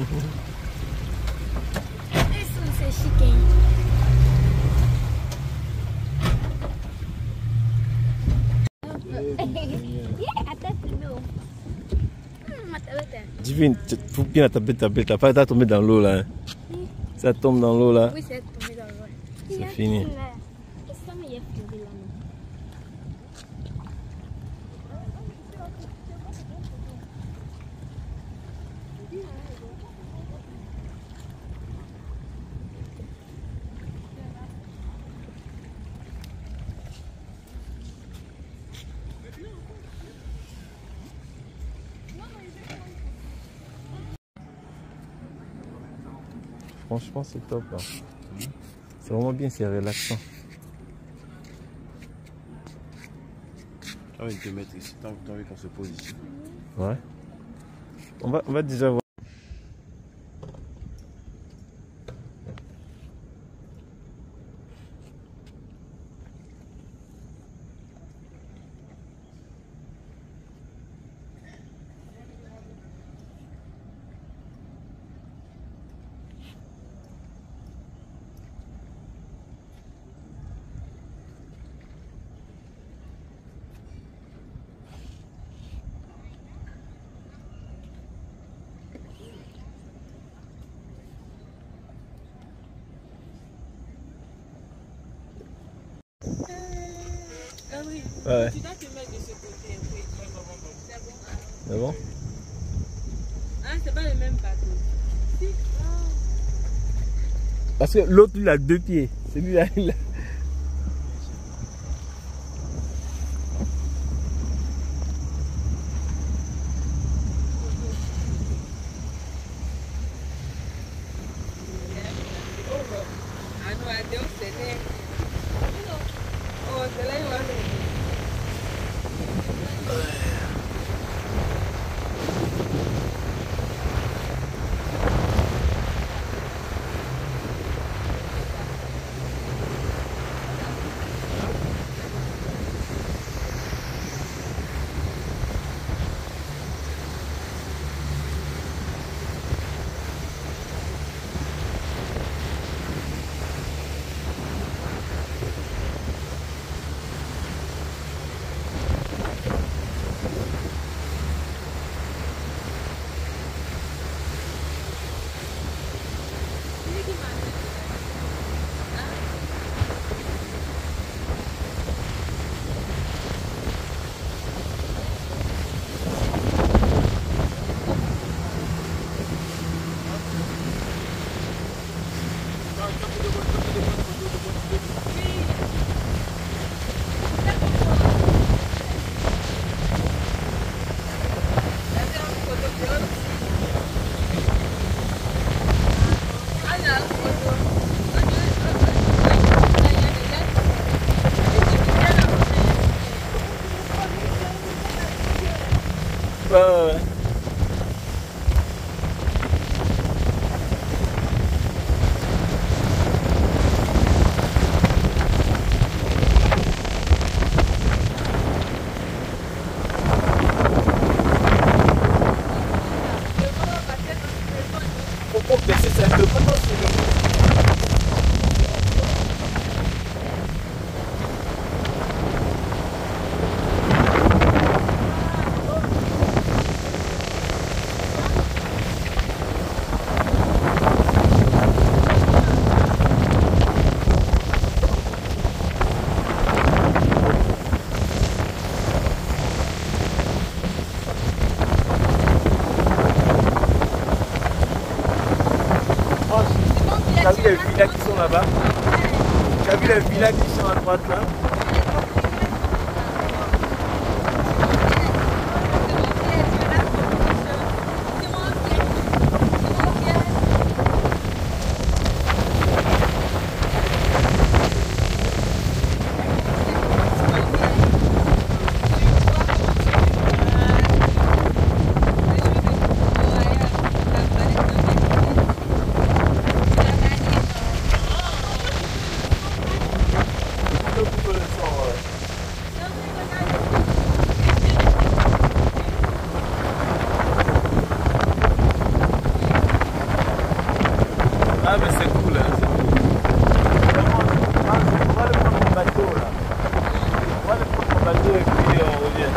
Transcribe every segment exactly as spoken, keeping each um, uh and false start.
c'est chicken. Divine, il faut bien taper, taper, taper. Pas tomber dans l'eau là. Ça tombe dans l'eau là. Oui, c'est tombé dans l'eau. C'est fini. Franchement, c'est top. Hein. C'est vraiment bien, c'est relaxant. Ah oui, te mettre ici, tant que qu'on se pose ici. Ouais. On va, on va déjà voir. Ouais. Tu dois te mettre de ce côté. Oui. C'est bon? Ah, c'est pas le même bateau. Si. Oh. Parce que l'autre, il a deux pieds. Celui-là, il a... Ah non, adios, c'est là. Oh, c'est là, il va aller. Ouais, ouais, ouais. Faut pas baisser ça un peu. Tu as vu les villas qui sont là-bas? Tu as vu les villas qui sont à droite là? Pour Ah, mais c'est cool, hein. On va le prendre en bateau, là. On va le prendre en bateau et puis on revient.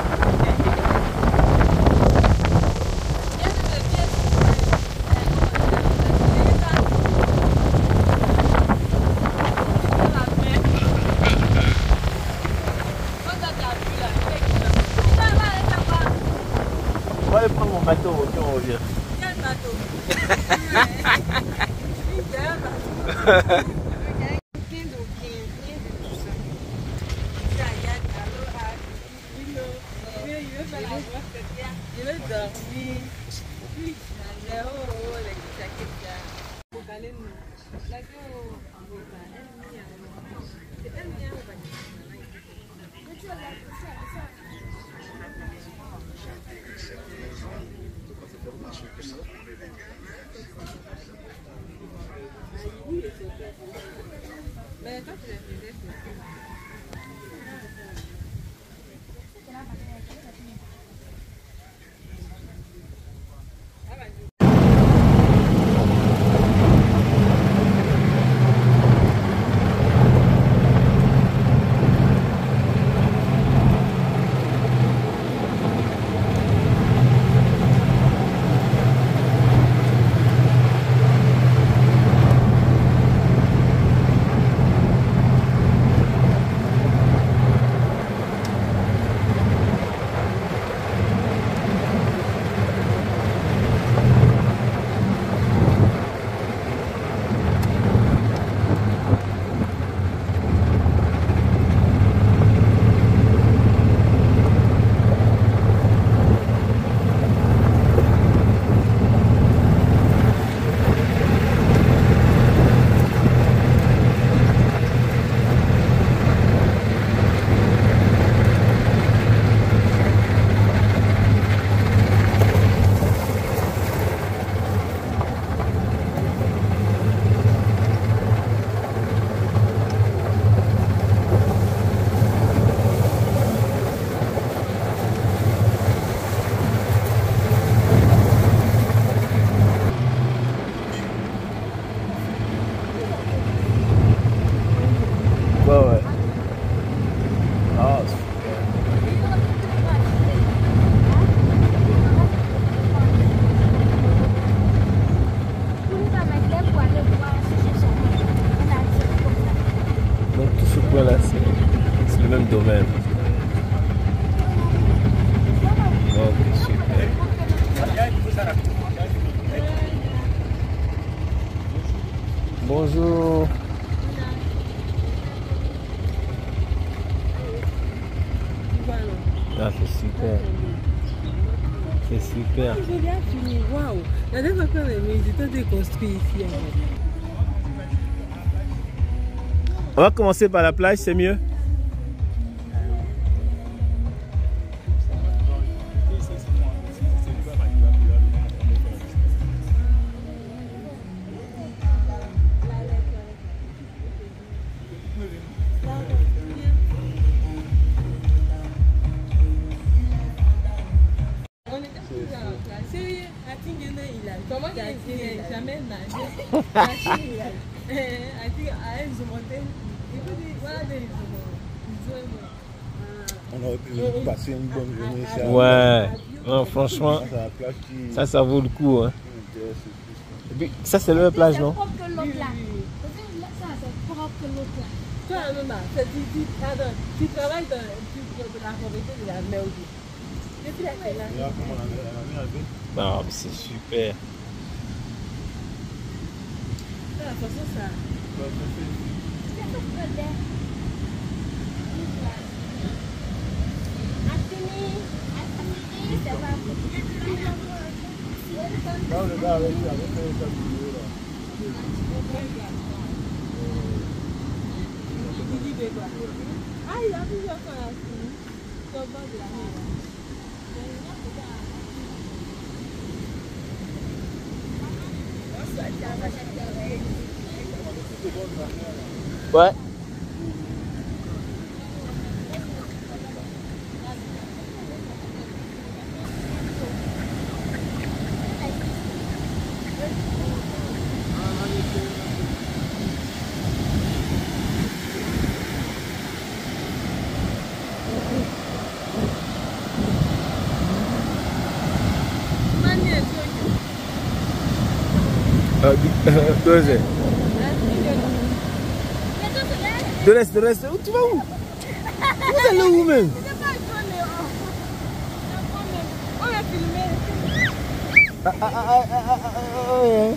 On va le prendre mon bateau et puis on revient. Quel bateau? Je vais dormir. Mais quand tu les faisais, Ouais, ouais. Ah, super. Donc tout ce coin-là, c'est le même domaine. Ok, super. Bonjour. Ah, c'est super. C'est super. j'ai bien fini. Waouh! La dernière fois qu'on a visité, on construit ici. En fait. On va commencer par la plage, c'est mieux? On était tous à la plage. Sérieux, à Tingene, il a. Comment il a dit? Jamais nagé. À Tingene, il a. À Tingene, à elle, ils ont monté. Écoutez, voilà des ils ont. On aurait pu passer une bonne journée ici. Ouais, non, franchement, C'est la plage qui ça, ça vaut le coup. Hein. qui m'intéresse le plus. Et puis, ça, c'est la plage, non? C'est propre que l'autre là. Ça, c'est propre que l'autre là. Toi, maman, tu, tu, pardon, tu travailles dans, tu, dans la propriété de la mer aussi. Depuis la quelle année? Regarde comment la mer la mer est belle. Non, mais c'est super. De la façon, ça. Ouais, ça fait- C'est tout près d'elle. Anthony, Anthony, c'est pas Là, on est là avec lui, avec le tas de vidéos, là. Il dit de quoi? Ah, il a plusieurs fois là. Sur le bord de la mer. Ouais. Uh, tu reste. Tu restes, tu restes. Où tu vas où? Vous allez où même? On a filmé. Ah, ah, ah, ah, ah, ah, ah, ah.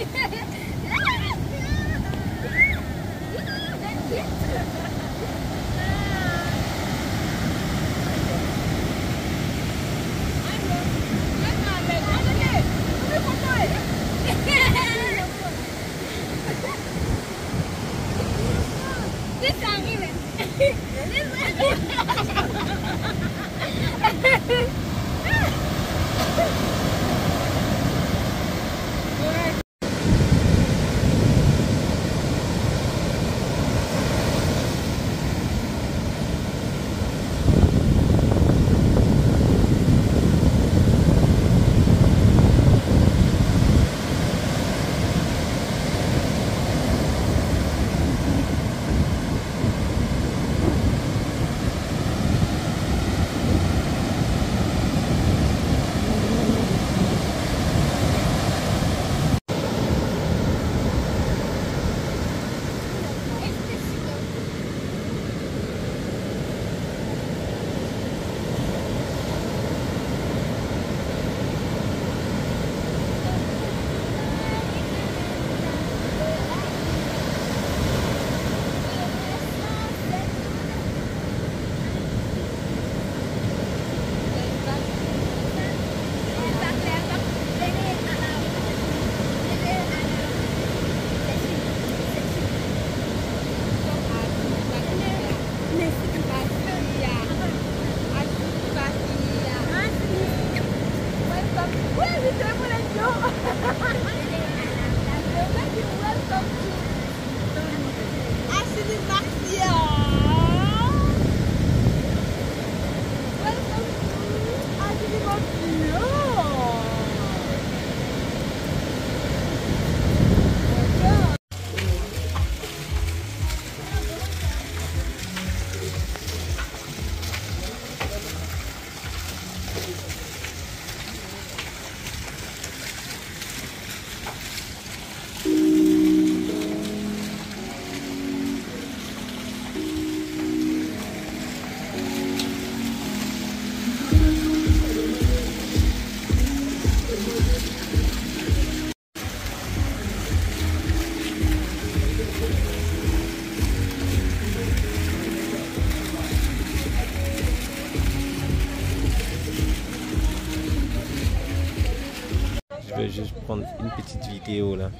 Je vais juste prendre une petite vidéo là.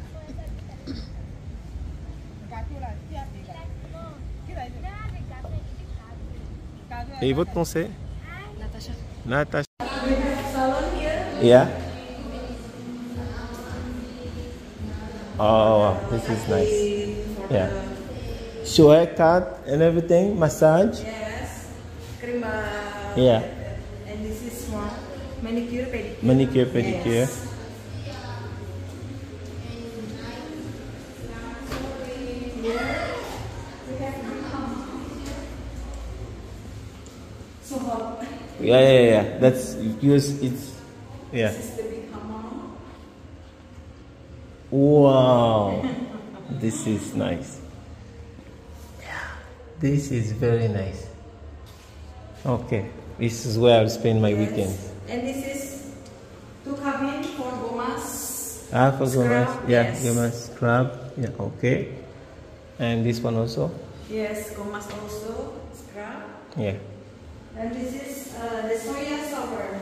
Et votre nom c'est? Natasha. Natasha. Yeah. Oh wow, this is nice. Yeah. Show haircut and everything, massage. Yes. Cream. Uh, Yeah. And this is more manicure, pedicure. Manicure, pedicure. Yes. So hot. Yeah, yeah, yeah. That's use it's yeah. This is the big hammam. Wow. This is nice. Yeah. This is very nice. Okay. This is where I'll spend my Yes. weekend. And this is two cabin for gomas. Ah, for gomas. Scrub, Yeah, yes. gomas scrub. Yeah, okay. And this one also? Yes, gomas also scrub. Yeah. And this is uh, the soya shower.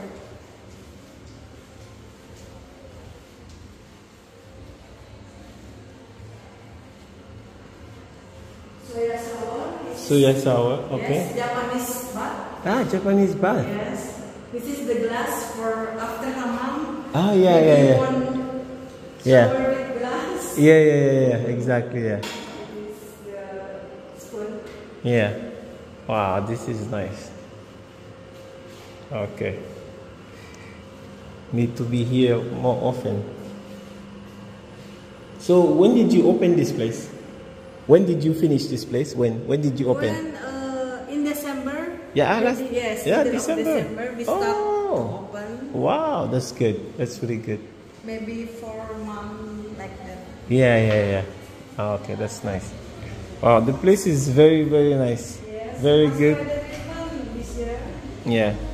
Soya shower. is- Soya sour, okay. Yes, Japanese bath. Ah, Japanese bath. Yes. This is the glass for after hammam. Ah, yeah, If yeah, you yeah. want Yeah. shower with glass. Yeah, yeah, yeah, yeah. Exactly, yeah. This is the spoon. Yeah. Wow, this is nice. Okay. Need to be here more often. So when did you open this place? When did you finish this place? When when did you open? When uh, in December. Yeah, ah, last- yes. yeah, middle of December. December we start Oh. to open. Wow, that's good. That's really good. maybe four months like that. Yeah, yeah, yeah. Oh, okay, that's nice. Wow, the place is very, very nice. Yes. Very That's good. why the ribbon this year. Yeah.